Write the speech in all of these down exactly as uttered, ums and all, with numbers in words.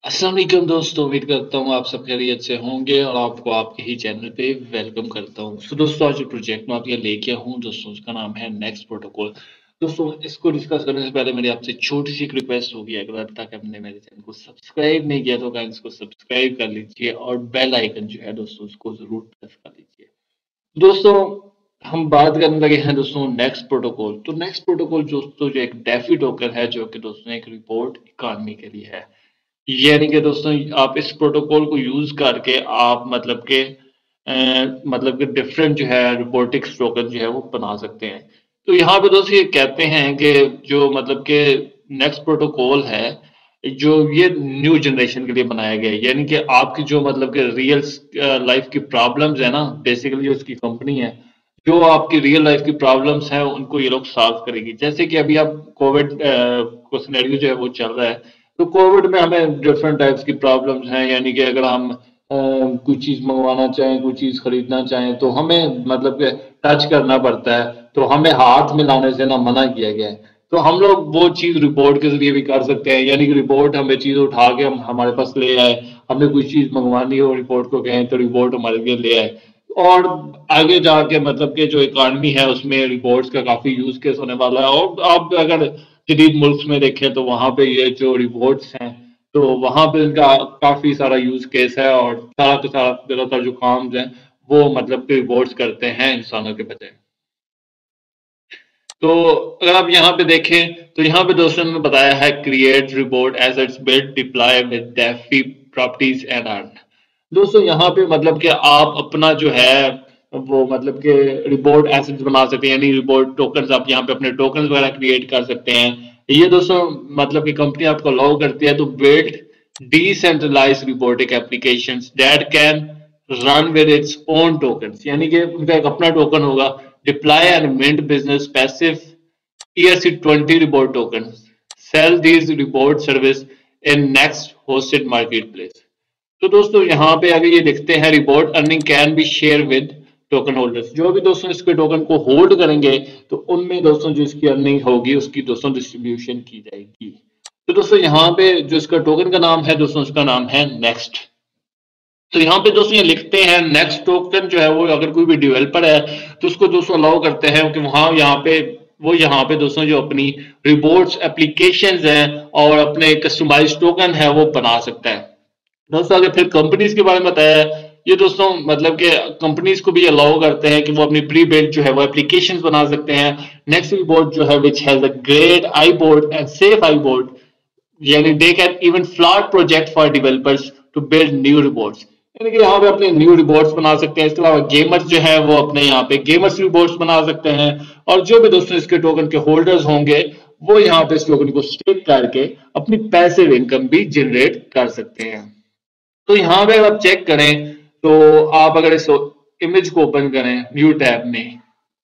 अस्सलाम वालेकुम दोस्तों, उम्मीद करता हूँ आप सब खैरियत से होंगे और आपको आपके ही चैनल पे वेलकम करता हूँ। सो दोस्तों, आज जो प्रोजेक्ट मैं आपके लेके आया हूँ दोस्तों, उसका नाम है नेक्स्ट प्रोटोकॉल। दोस्तों, इसको डिस्कस करने से पहले मेरी आपसे छोटी सी एक रिक्वेस्ट होगी, अगर अब तक आपने मेरे चैनल को सब्सक्राइब नहीं किया तो गाइस इसको सब्सक्राइब कर लीजिए और बेल आइकन जो है दोस्तों उसको जरूर प्रेस कर लीजिए। दोस्तों, हम बात करने लगे हैं दोस्तों नेक्स्ट प्रोटोकॉल। तो नेक्स्ट प्रोटोकॉल दोस्तों जो एक डेफी टोकन है, जो कि दोस्तों एक रिपोर्ट इकॉनमी के लिए है। यानी कि दोस्तों आप इस प्रोटोकॉल को यूज करके आप मतलब के अ, मतलब कि डिफरेंट जो है रोबोटिक्स टोकन जो है वो बना सकते हैं। तो यहाँ पे दोस्तों ये कहते हैं कि जो मतलब के नेक्स्ट प्रोटोकॉल है, जो ये न्यू जनरेशन के लिए बनाया गया है। यानी कि आपकी जो मतलब के रियल लाइफ की प्रॉब्लम्स है ना, बेसिकली जो इसकी कंपनी है, जो आपकी रियल लाइफ की प्रॉब्लम्स हैं उनको ये लोग सॉल्व करेगी। जैसे कि अभी आप कोविड को सिनेरियो जो है वो चल रहा है, तो कोविड में हमें डिफरेंट टाइप्स की प्रॉब्लम्स हैं। यानी कि अगर हम अ, कोई चीज मंगवाना चाहें, कोई चीज खरीदना चाहें, तो हमें मतलब कि टच करना पड़ता है, तो हमें हाथ में लाने से ना मना किया गया है। तो हम लोग वो चीज रिपोर्ट के जरिए भी कर सकते हैं। यानी कि रिपोर्ट हमें चीज उठा के हम हमारे पास ले आए, हमने कोई चीज मंगवानी हो, रिपोर्ट को कहें तो रिपोर्ट हमारे लिए ले आए। और आगे जाके मतलब कि जो इकॉनमी है उसमें रिपोर्ट्स का काफी यूज केस होने वाला है। और आप अगर जदीद मुल्क में देखें तो वहां पे ये जो रिपोर्ट्स हैं, तो वहां पे इनका काफी सारा यूज केस है, और सारा के सारा ज्यादातर जो काम हैं वो मतलब कि रिपोर्ट्स करते हैं इंसानों के बजाय। तो अगर आप यहाँ पे देखें तो यहाँ पे दोस्तों ने बताया है create report as its build deploy with DeFi properties and earn. दोस्तों यहाँ पे मतलब कि आप अपना जो है वो मतलब कि रिपोर्ट एसेट्स बना सकते हैं, यानी रिपोर्ट टोकन्स आप यहाँ पे अपने टोकन्स वगैरह क्रिएट कर सकते हैं। ये दोस्तों मतलब कि कंपनी आपको अलाउ करती है to build decentralized reporting applications that can run with its own tokens. यानी कि उनका एक अपना टोकन होगा। Deploy and mint business passive E R C twenty report tokens. Sell these report service in next hosted marketplace. तो दोस्तों यहाँ पे आगे ये लिखते हैं report earning can be share with token holders. जो भी दोस्तों इसके टोकन को होल्ड करेंगे तो उनमें दोस्तों जो इसकी अर्निंग होगी उसकी दोस्तों डिस्ट्रीब्यूशन की जाएगी। तो दोस्तों यहाँ पे जो इसका टोकन का नाम है दोस्तों, उसका नाम है नेक्स्ट। तो यहाँ पे दोस्तों ये लिखते हैं नेक्स्ट टोकन जो है वो अगर कोई भी डेवलपर है तो उसको दोस्तों अलाउ करते हैं कि वहां यहाँ पे वो यहाँ पे दोस्तों जो अपनी रिपोर्ट्स एप्लीकेशंस हैं और अपने कस्टमाइज टोकन है वो बना सकता है। दोस्तों अगर फिर कंपनीज के बारे में बताया है, ये दोस्तों मतलब कि कंपनीज को भी अलाउ करते हैं कि वो अपनी प्री बिल्ट जो है वो एप्लीकेशंस बना सकते हैं। नेक्स्ट रिपोर्ट जो है which has a great eye board and safe eye board, यानी they can even float project for developers to build new reports. यानी कि यहाँ पे अपने न्यू रिपोर्ट्स बना सकते हैं। इसके अलावा गेमर्स जो है वो अपने यहाँ पे गेमर्स रिपोर्ट्स बना सकते हैं। और जो भी दोस्तों इसके टोकन के होल्डर्स होंगे वो यहाँ पे इस टोकन को स्टेक करके अपनी पैसिव इनकम भी जनरेट कर सकते हैं। तो यहाँ पे अगर आप चेक करें तो आप अगर इस इमेज को ओपन करें न्यू टैब में,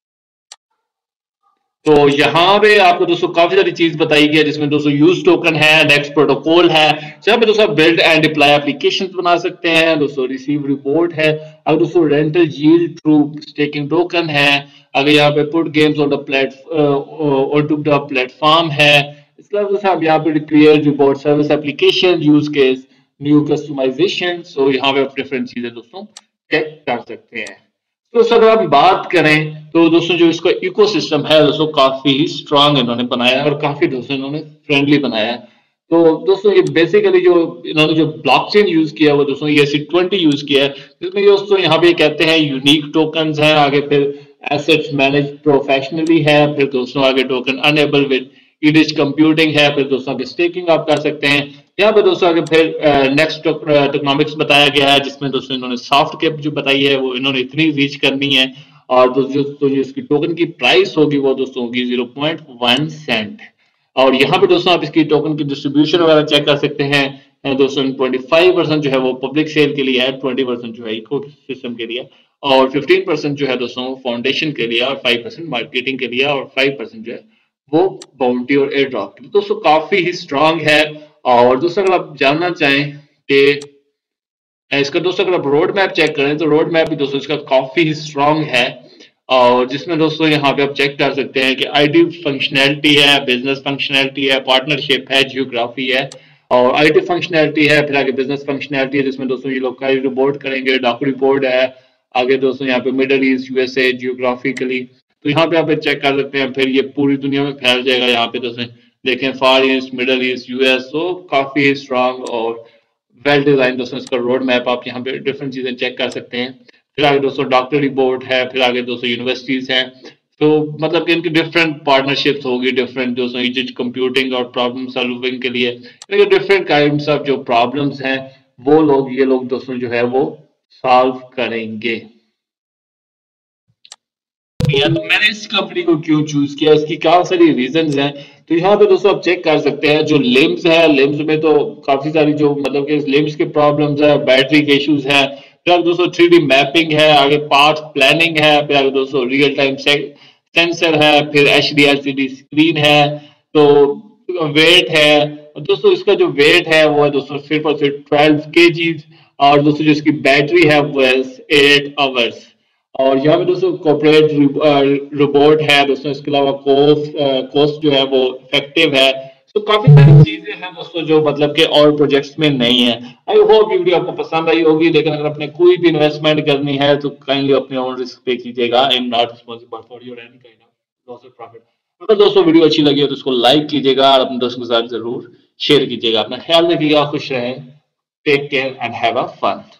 तो यहाँ पे आपको दोस्तों काफी सारी चीज बताई गई है, जिसमें दोस्तों यूज टोकन है, नेक्स्ट प्रोटोकॉल है, जहाँ पे दोस्तों बिल्ड एंड डिप्लॉय एप्लीकेशन बना सकते हैं। दोस्तों रिसीव रिपोर्ट है, अगर दोस्तों rental yield through staking token है, अगर यहाँ पे put games on the platform on to the platform है। इसके अलावा दोस्तों आप यहाँ पे create report service application use case new customization. So यहाँ पे आप डिफरेंट चीजें दोस्तों चेक कर सकते हैं। तो सर अगर हम बात करें तो दोस्तों जो इसका इकोसिस्टम है दोस्तों काफी स्ट्रांग इन्होंने बनाया है और काफी दोस्तों इन्होंने फ्रेंडली बनाया है। तो दोस्तों ये बेसिकली जो इन्होंने जो ब्लॉकचेन यूज किया है वो दोस्तों E R C twenty use किया है, जिसमें दोस्तों यहाँ पे कहते हैं यूनिक टोकन्स हैं, आगे फिर एसेट्स मैनेज प्रोफेशनली है, फिर दोस्तों आगे token enable with edge computing है, फिर दोस्तों आगे स्टेकिंग आप कर सकते हैं। यहाँ पे दोस्तों आगे फिर नेक्स्ट टोकनॉमिक्स बताया गया है, जिसमें दोस्तों इन्होंने सॉफ्ट कैप जो बताई है वो इन्होंने इतनी रीच करनी है, और दोस्तों जो, जो इसकी टोकन की प्राइस होगी वो दोस्तों होगी जीरो पॉइंट वन सेंट। और यहाँ पे दोस्तों आप इसकी टोकन की डिस्ट्रीब्यूशन वगैरह चेक कर सकते हैं। दोस्तों ट्वेंटी फाइव परसेंट जो है वो पब्लिक सेल के लिए है, ट्वेंटी परसेंट जो है इको सिस्टम के लिए, और फिफ्टीन परसेंट जो है दोस्तों फाउंडेशन के लिए, और फाइव परसेंट मार्केटिंग के लिए, और फाइव परसेंट जो है वो बाउंटी और एयर ड्रॉप के लिए। दोस्तों काफी ही स्ट्रांग है। और दोस्तों अगर आप जानना चाहें कि इसका दोस्तों अगर आप रोड मैप चेक करें तो रोड मैप भी दोस्तों इसका काफी स्ट्रांग है, और जिसमें दोस्तों यहाँ पे आप चेक कर सकते हैं कि आईटी फंक्शनैलिटी है, बिजनेस फंक्शनैलिटी है, पार्टनरशिप है, जियोग्राफी है, और आईटी फंक्शनैलिटी है, फिर आगे बिजनेस फंक्शनैलिटी है जिसमें दोस्तों ये लोग का रिपोर्ट करेंगे, डॉक रिपोर्ट है, आगे दोस्तों यहाँ पे मिडल ईस्ट, यूएसए, जियोग्राफिकली, तो यहाँ पे आप चेक कर सकते हैं, फिर ये पूरी दुनिया में फैल जाएगा। यहाँ पे दोस्तों देखें far east, middle east, US, तो काफी स्ट्रांग और वेल डिजाइन दोस्तों इसका रोड मैप, आप यहाँ पे डिफरेंट चीजें चेक कर सकते हैं। फिर आगे दोस्तों डॉक्टर रिपोर्ट है, फिर आगे दोस्तों यूनिवर्सिटीज हैं, तो मतलब कि इनकी डिफरेंट पार्टनरशिप्स होगी, डिफरेंट दोस्तों ये कंप्यूटिंग और प्रॉब्लम सॉल्विंग के लिए डिफरेंट काइंड्स ऑफ जो प्रॉब्लम्स हैं वो लोग ये लोग दोस्तों जो है वो सॉल्व करेंगे। या तो मैंने इस कंपनी को क्यों चूज किया, इसकी काफी सारी रीजंस हैं। तो यहाँ पे दोस्तों आप चेक कर सकते हैं, जो लिम्स है, लिम्स में तो काफी सारी जो मतलब कि लिम्स के प्रॉब्लम्स है, बैटरी के इश्यूज है, फिर आगे दोस्तों थ्री डी मैपिंग है, आगे पार्ट प्लानिंग है, फिर आगे दोस्तों रियल टाइम सेंसर है, फिर H D L C D screen है, तो वेट है। और दोस्तों इसका जो वेट है वो है दोस्तों सिर्फ और सिर्फ ट्वेल्व के जीज, और दोस्तों जो इसकी बैटरी है वो है एट आवर्स। और यहाँ पे दोस्तों कॉर्पोरेट रिपोर्ट है दोस्तों, इसके अलावा कोस्ट कोस्ट जो है वो इफेक्टिव है। तो काफी सारी चीजें हैं दोस्तों जो मतलब के और प्रोजेक्ट्स में नहीं है। आई होप ये वीडियो आपको पसंद आई होगी, लेकिन अगर आपने कोई भी इन्वेस्टमेंट करनी है तो काइंडली अपने ओन रिस्क पे कीजिएगा। I am not responsible for your any kind of loss और प्रॉफिट। अगर दोस्तों वीडियो अच्छी लगी है तो इसको लाइक कीजिएगा और अपने दोस्तों के साथ जरूर शेयर कीजिएगा। अपना ख्याल रखिएगा, खुश रहें, take care and have a fun.